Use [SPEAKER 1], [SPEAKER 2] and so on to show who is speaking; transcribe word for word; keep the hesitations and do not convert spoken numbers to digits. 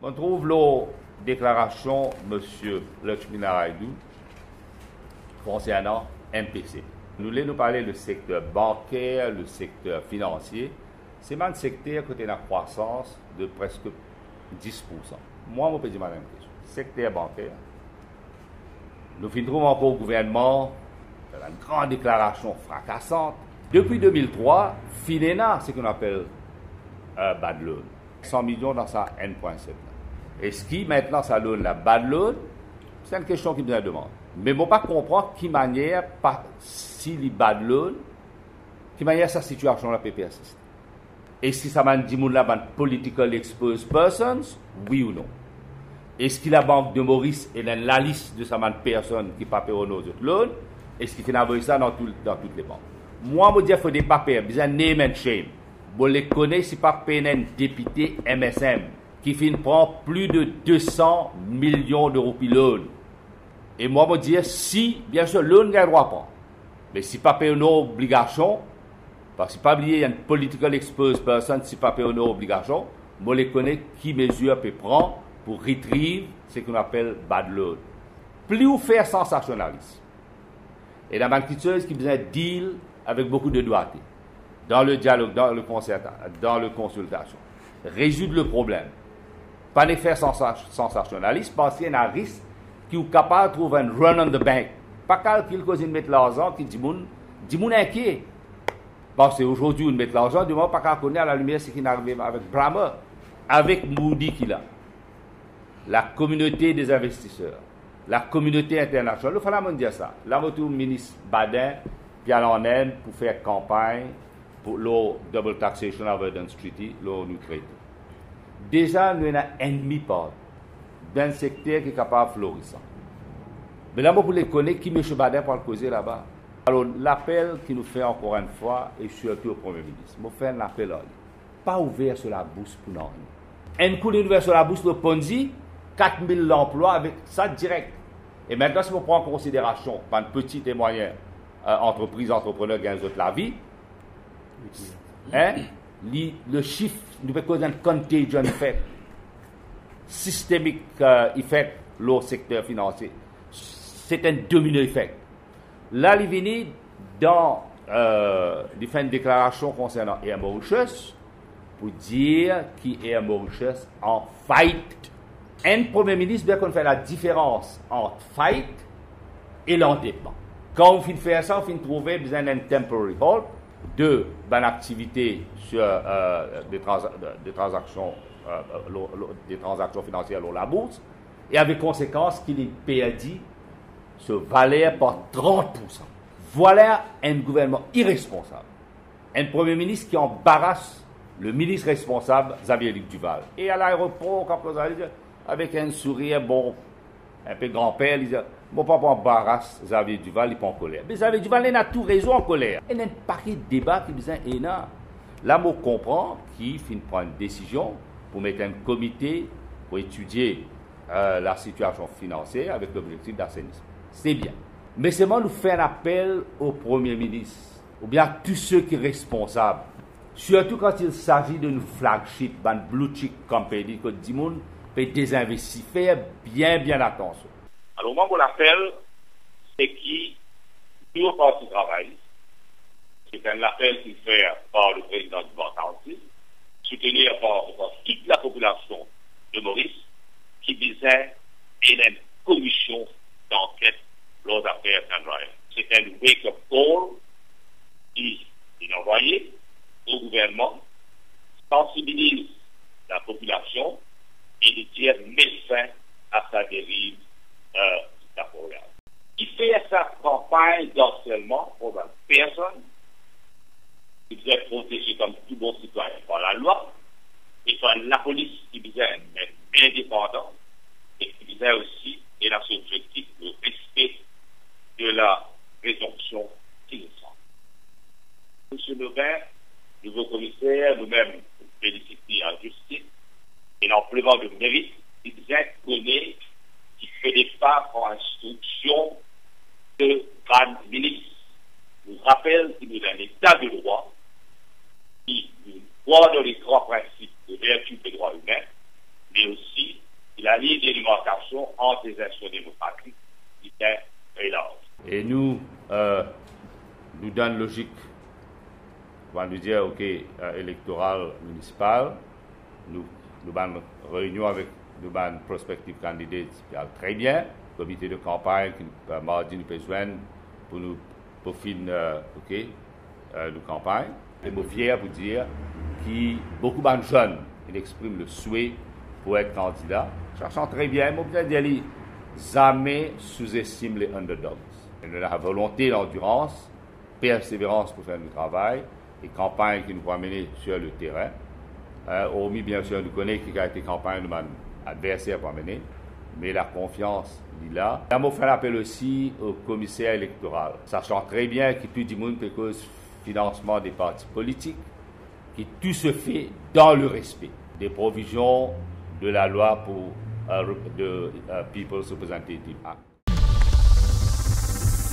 [SPEAKER 1] On trouve la déclaration de M. Lakshmi Naraidou concernant M P C. Nous voulons nous parler du secteur bancaire, le secteur financier. C'est un secteur qui a une croissance de presque dix pour cent. Moi, je peux dire la même question. Secteur bancaire. Nous finissons encore au gouvernement une grande déclaration fracassante. Depuis deux mille trois, Finena, ce qu'on appelle euh, bad loan. cent millions dans sa N point sept. Est-ce qui maintenant ça donne la bad loan? C'est une question qui me demande. Mais je ne peux pas comprendre qui manière, si les bad loan, qui manière sa situation la peut persister. Et si ça m'a dit là, une political exposed persons, oui ou non? Est-ce que la Banque de Maurice est dans la liste de sa personne qui ne peut pas payer nos autres loans? Est-ce qu'il faut envoyer ça dans, tout, dans toutes les banques? Moi, je dis qu'il faut des papiers, besoin de name and shame. Vous les connaissez, si pas payer un député M S M qui finit prend plus de deux cents millions d'euros de loan. Et moi, je dis, si, bien sûr, loan n'a droit pas. Mais si pas payer nos obligations, parce que pas oublier, il y a une political exposed person, si pas payer nos obligations, je les connais qui mesure peut prendre pour retrieve ce qu'on appelle bad loan. Plus vous faire sensationnalisme. Et la banqueteuse qui besoin de deal avec beaucoup de doigté, dans le dialogue, dans le concertation, dans le consultation, résoudre le problème. Pas les faire sensationnalisme, parce qu'il y a un risque qui est capable de trouver un run on the bank. Pas calculer cause de mettre l'argent qui dit moun, dit moun inquiet. Parce qu'aujourd'hui, on met l'argent, du moment pas qu'à connaître à la lumière ce qui est arrivé avec Brammer, avec Moody qui l'a. La communauté des investisseurs, la communauté internationale, il faut dire ça. Là, le ministre Badin, qui est en Inde pour faire campagne pour le Double Taxation Avoidance Treaty, le nous traité. Déjà, nous avons un ennemi par d'un secteur qui est capable de florissant. Mais là, pour les connaître, qui M. Badin peut le causer là-bas. Alors, l'appel qui nous fait encore une fois, et surtout au Premier ministre, je fais un appel à lui. Pas ouvert sur la bourse pour nous. Un coup d'ouvert sur la bourse de Ponzi, quatre mille emplois avec ça direct. Et maintenant, si on prend en considération, par une petite et moyenne euh, entreprise, entrepreneur gagne la vie, hein, li, le chiffre nous peut causer un contagion effect, systémique euh, effect, le secteur financier. C'est un domino effect. Là, il vient dans euh, différentes déclarations concernant Air Mauritius pour dire qu'il est Air Mauritius en fight. Un Premier ministre doit faire la différence entre fight et l'endettement. Quand on finit de faire ça, on finit de trouver besoin d'un temporary hold, de bonnes activités sur euh, des, trans des, transactions, euh, des transactions financières sur la bourse, et avec conséquence qu'il est perdu se valait par trente pour cent. Voilà un gouvernement irresponsable. Un Premier ministre qui embarrasse le ministre responsable, Xavier Luc Duval. Et à l'aéroport, quand vous allez dire, avec un sourire, bon, un peu grand-père, il dit, mon papa embarrasse Xavier Duval, il n'est pas en colère. Mais Xavier Duval, il a tout raison en colère. Il y a un paquet de débats qui disent énorme. Là, on comprend qu'il finit de prendre une décision pour mettre un comité pour étudier euh, la situation financière avec l'objectif d'assainissement. C'est bien. Mais c'est moi nous faire un appel au Premier ministre, ou bien à tous ceux qui sont responsables, surtout quand il s'agit d'une flagship, d'une blue chip company, que tout le monde peut désinvestir, faire bien, bien attention.
[SPEAKER 2] Alors, moi, mon appel, c'est qui, tout parti travail, c'est un appel qui est fait par le président du Banque Council, soutenu par, par toute la population de Maurice, qui visait une commission d'enquête lors d'affaires Sandrine. C'est un wake-up call qui est envoyé au gouvernement, sensibilise la population et de dire médecin à sa dérive euh, dictatoriale. Il fait sa campagne d'harcèlement pour personne qui devait être protégé comme tout bon citoyen par la loi et par la police qui devait être indépendante et qui devait aussi, et dans son objectif, le respect de la présomption d'innocence. Monsieur Lebin, nouveau commissaire, nous-mêmes, féliciter en justice, et l'amplement de mérite, il bien connaît qui fait des pas en instruction de grands ministres. Nous rappelle qu'il nous a un état de droit qui nous croit dans les grands principes de vertu des droits humains, mais aussi
[SPEAKER 1] nous, euh, nous donne logique, on va nous dire, ok, euh, électoral municipal, nous, nous avons une réunion avec nous avons prospective candidate qui a très bien, comité de campagne qui euh, mardi nous peut joindre pour nous pour finir, euh, ok, euh, nos campagnes. Et je suis fier pour dire que beaucoup de jeunes ils expriment le souhait pour être candidat. Cherchant très bien, je peux dire jamais sous-estime les underdogs. Nous avons la volonté, l'endurance, persévérance pour faire le travail et campagne qui nous va mener sur le terrain. Euh, hormis, bien sûr, nous connaissons qui a été campagne de mon adversaire pour mener, mais la confiance est là. Je vais faire appel aussi au commissaire électoral, sachant très bien que tout le monde peut cause financement des partis politiques, que tout se fait dans le respect des provisions de la loi pour uh, de uh, People's Representative Act.